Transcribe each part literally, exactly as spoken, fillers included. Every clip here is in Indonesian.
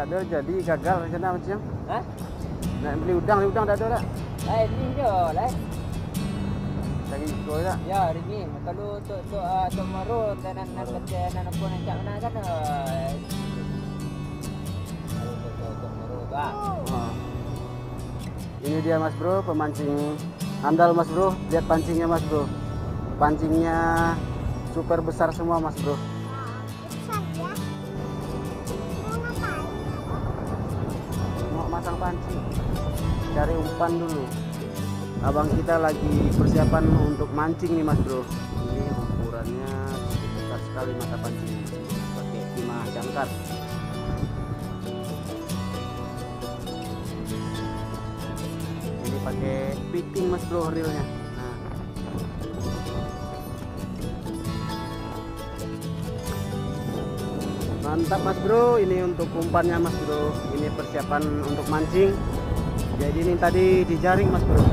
ada, jadi gagal rencana macam. Hah? Nak beli udang, beli udang dah ada tak? Eh, ni je lah. Cari ikut tak? Ya, hari ni kalau untuk untuk uh, untuk marun dan nak nak kerja nak nak pun nak mana kan. Uh, untuk untuk marun tu. Ha. Ini dia Mas Bro, pemancing andal Mas Bro. Lihat pancingnya Mas Bro. Pancingnya super besar semua Mas Bro. Mau masang pancing. Cari umpan dulu. Abang kita lagi persiapan untuk mancing nih Mas Bro. Ini ukurannya besar sekali mata pancing. Pakai lima jangkar. Ini pakai piting Mas Bro reelnya. Nah. Mantap Mas Bro, ini untuk umpannya Mas Bro. Ini persiapan untuk mancing. Jadi ini tadi dijaring Mas Bro.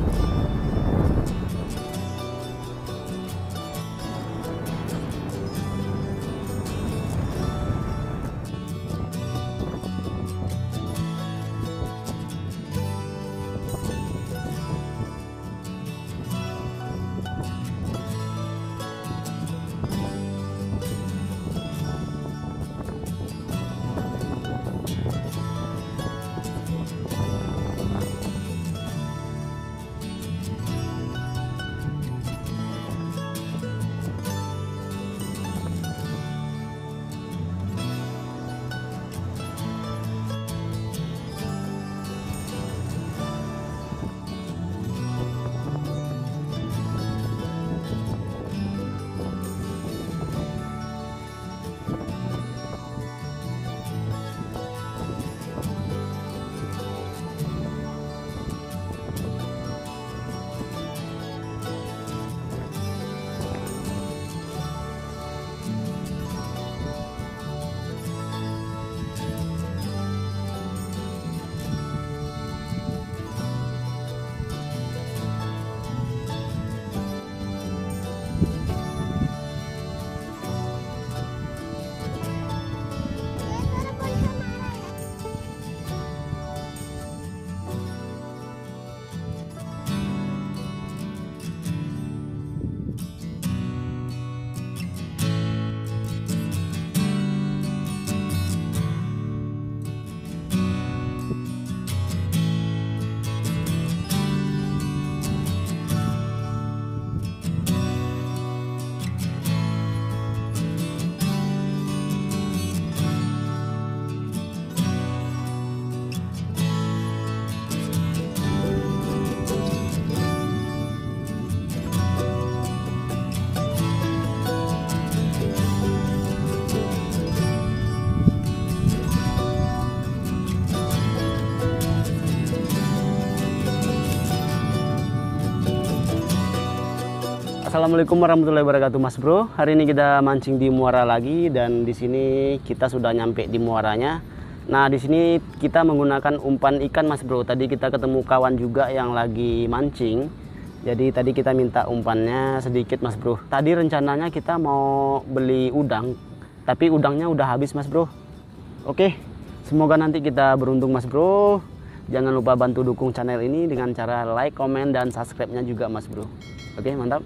Assalamualaikum warahmatullahi wabarakatuh Mas Bro. Hari ini kita mancing di muara lagi dan di sini kita sudah nyampe di muaranya. Nah, di sini kita menggunakan umpan ikan Mas Bro. Tadi kita ketemu kawan juga yang lagi mancing. Jadi tadi kita minta umpannya sedikit Mas Bro. Tadi rencananya kita mau beli udang, tapi udangnya udah habis Mas Bro. Oke, semoga nanti kita beruntung Mas Bro. Jangan lupa bantu dukung channel ini dengan cara like, komen, dan subscribe-nya juga Mas Bro. Oke, mantap.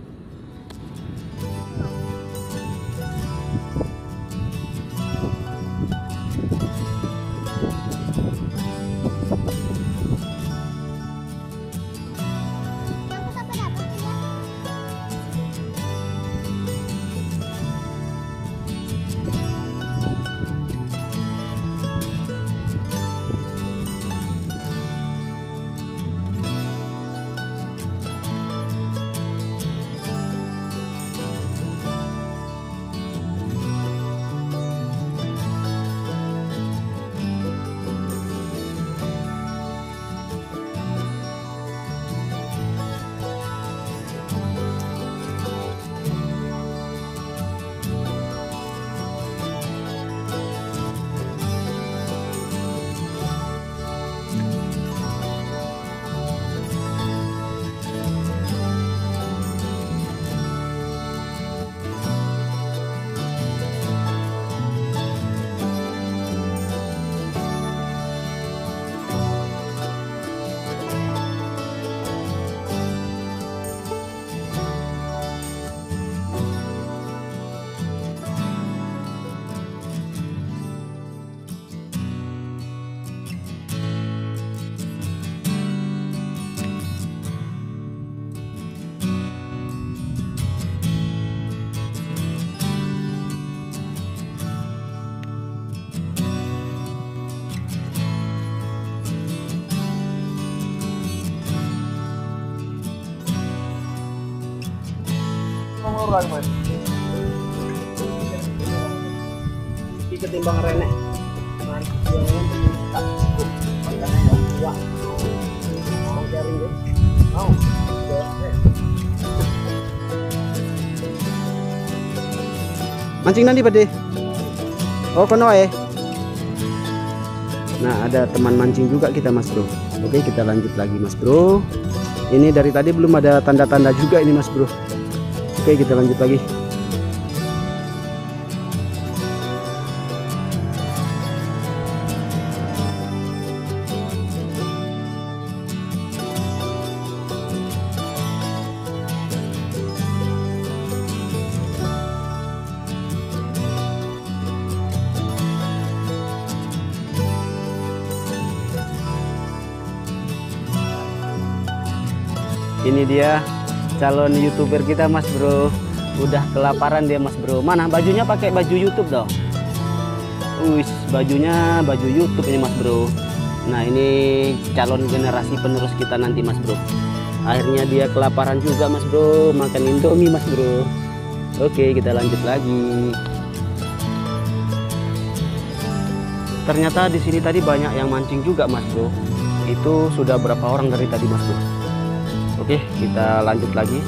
orang man. Iki ketimbang renek. Man, yang tak cukup. Makanya ya, wah. Mau cari deh. Mau. Mancing nanti Pade. Oh, kono ya. Nah, ada teman mancing juga kita Mas Bro. Oke, kita lanjut lagi Mas Bro. Ini dari tadi belum ada tanda-tanda juga ini Mas Bro. Oke, kita lanjut lagi. Ini dia calon YouTuber kita Mas Bro. Udah kelaparan dia Mas Bro. Mana bajunya, pakai baju YouTube dong. Wih, bajunya baju YouTube ini Mas Bro. Nah, ini calon generasi penerus kita nanti Mas Bro. Akhirnya dia kelaparan juga Mas Bro, makan Indomie Mas Bro. Oke, kita lanjut lagi. Ternyata di sini tadi banyak yang mancing juga Mas Bro. Itu sudah berapa orang dari tadi Mas Bro. Oke, kita lanjut lagi.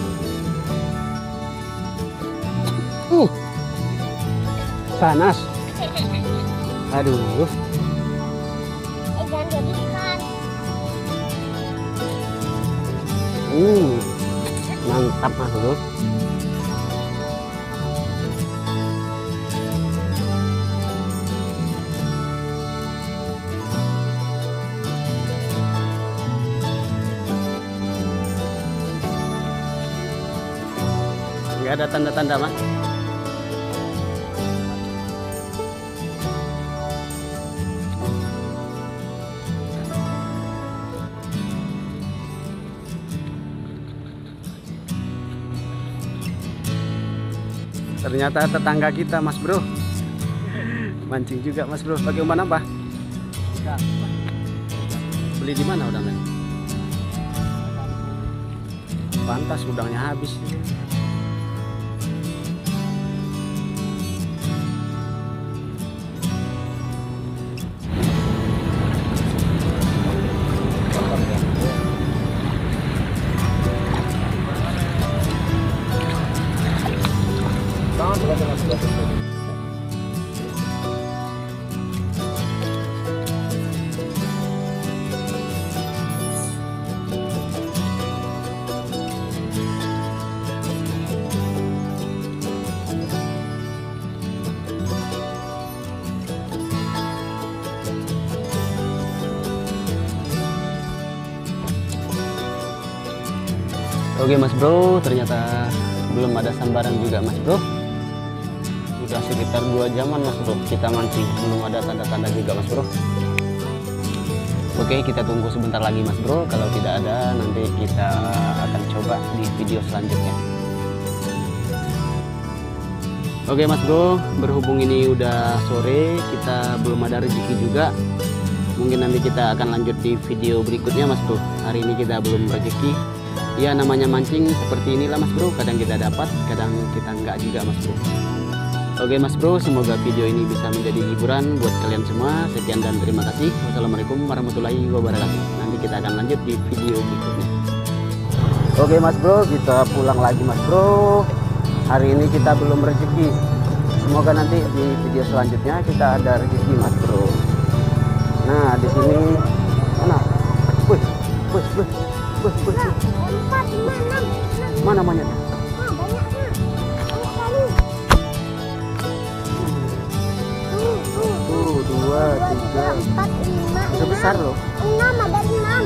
Uh, panas. Aduh. Uh, mantap Mas Bro. Nggak ada tanda-tanda Mas. Ternyata tetangga kita Mas Bro mancing juga Mas Bro. Pakai umpan apa? Beli di mana udangnya? Pantas udangnya habis. Oke Mas Bro, ternyata belum ada sambaran juga Mas Bro. Sudah sekitar dua jaman Mas Bro kita mancing, belum ada tanda-tanda juga Mas Bro. Oke, kita tunggu sebentar lagi Mas Bro. Kalau tidak ada, nanti kita akan coba di video selanjutnya. Oke Mas Bro, berhubung ini udah sore, kita belum ada rezeki juga. Mungkin nanti kita akan lanjut di video berikutnya Mas Bro. Hari ini kita belum rezeki. Ya, namanya mancing seperti inilah Mas Bro. Kadang kita dapat, kadang kita enggak juga Mas Bro. Oke Mas Bro, semoga video ini bisa menjadi hiburan buat kalian semua. Sekian dan terima kasih. Wassalamualaikum warahmatullahi wabarakatuh. Nanti kita akan lanjut di video berikutnya. Oke Mas Bro, kita pulang lagi Mas Bro. Hari ini kita belum rezeki. Semoga nanti di video selanjutnya kita ada rezeki Mas Bro. Nah, di sini mana? Wih, wih, wih. Wih, wih, wih. Mana banyak? Nah, banyak nah. Banyak kali. Tuh, tuh, Tuh, dua, tiga, empat, lima, itu besar loh. enam, ada enam.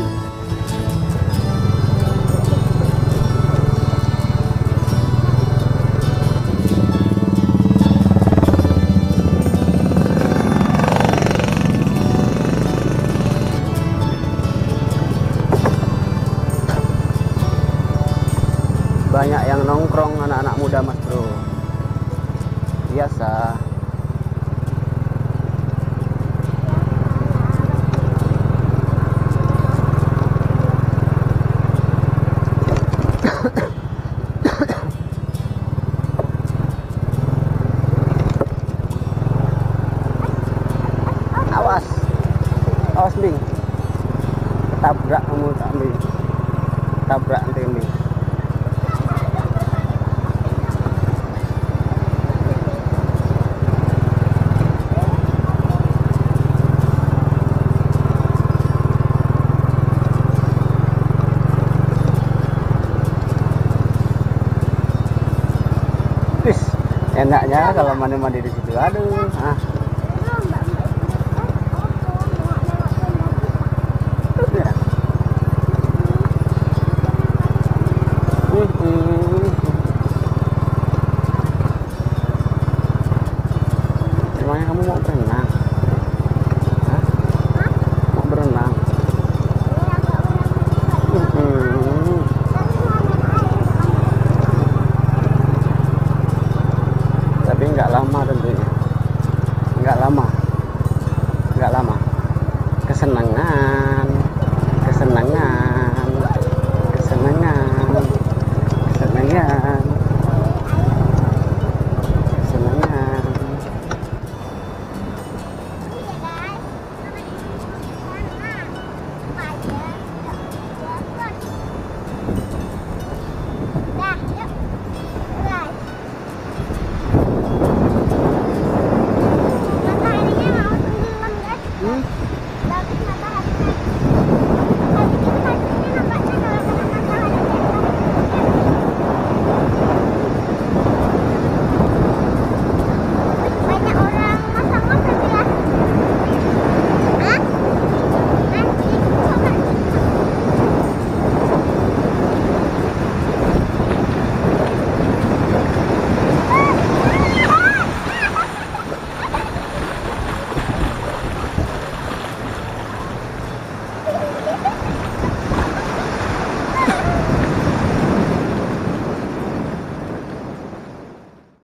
Banyak yang nongkrong anak-anak muda Mas Bro. Biasa. awas Bing. Ketabrak kamu tak Bing. Ketabrak nanti Bing. Wis, enaknya kalau mandi-mandi di situ. Aduh, ah. Emangnya kamu mau berenang?